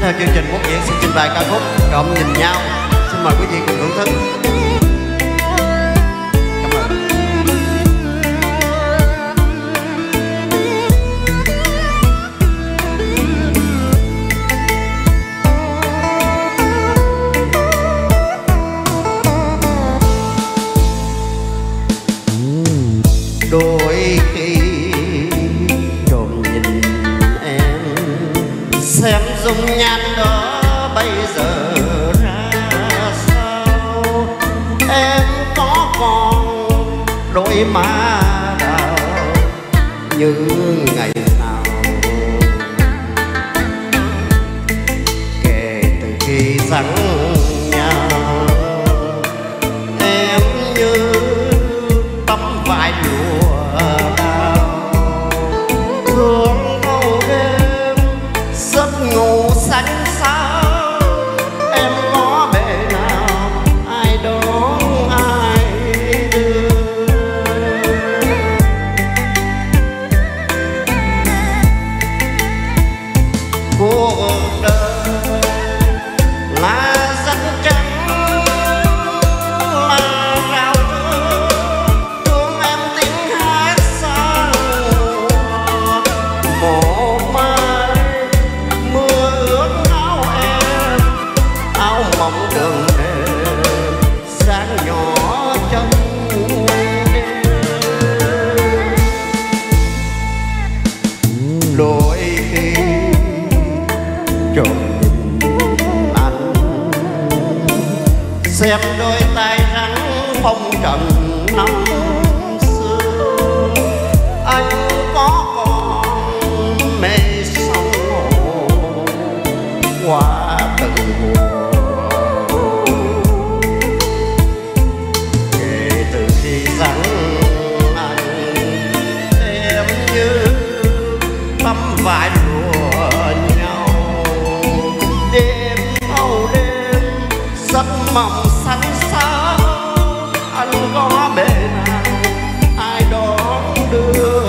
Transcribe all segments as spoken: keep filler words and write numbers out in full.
theo chương trình Quốc Diễn xin trình bày ca khúc Trộm Nhìn Nhau. Xin mời quý vị cùng thưởng thức. Cảm ơn. Đôi khi trộm nhìn em, xem dung nhan đó bây giờ ra sao. Em có còn đôi má đào như ngày nào. Kể từ khi rắn nhau, em như tấm vải lụa đào, thương thâu đêm giấc ngủ xanh sao. Em ngó bề nào ai đón ai đưa. Cuộc đời là rất trắng, là rào thương, thương em tiếng hát xa mùa. Một mai mưa ướt áo em, áo mỏng đường đêm, sáng nhỏ trong đêm. Đôi khi trộm nhìn anh, xem đôi tay rắn phong trần năm xưa. Anh có còn mê sóng hồ qua từng mùa. Kể từ khi rắn anh, em như tấm vải lụa nhau. Đêm thâu đêm giấc mộng xanh xao, anh có bề nào ai đón đưa.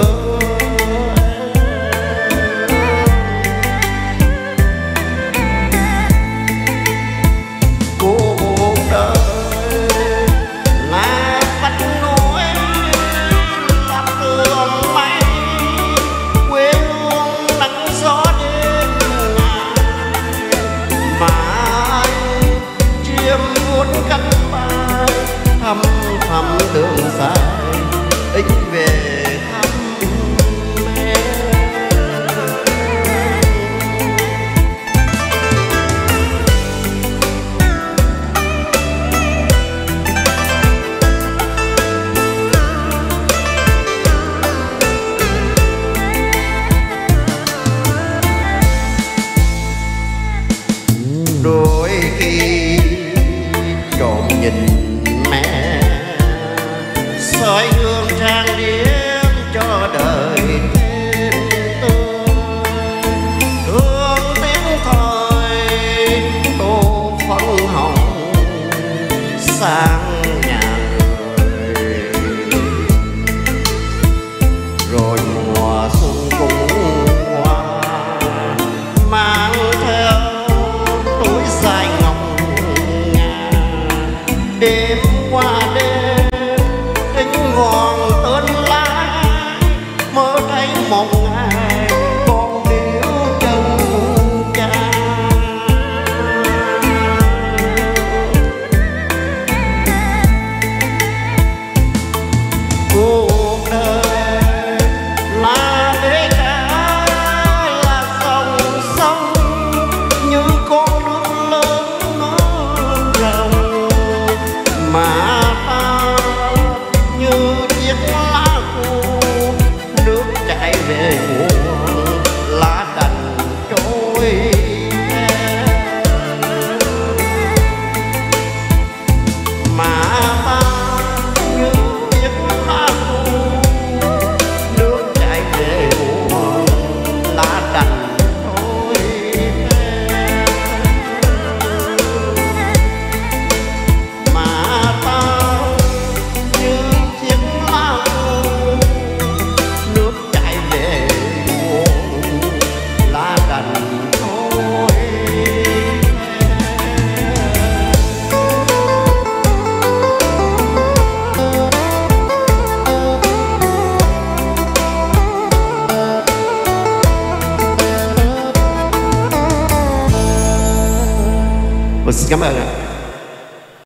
Cuộc đời là vách núi, là tường mây, quê hương nắng gió đêm ngày. Mà anh chiêm muôn cánh bay, thăm thăm đường dài, ít về thăm mẹ. Đôi khi trộm nhìn mẹ, soi gương trang điểm cho đời thêm tươi. Thương tiếng thời tô phấn hồng sang nhà người. Rồi mùa xuân cũng qua, mang theo túi dài ngọc ngà. Đêm qua đêm thính ngọn tên lá, mơ thấy một ngày con điếu chân cha. Cuộc đời là bể cá, là dòng sông, như con nước lớn nước rồng. Mà ta như chiếc lá khô, nước chảy về nguồn, lá đành trôi theo. Mà ta như chiếc lá khô, Và xin cảm ơn ạ.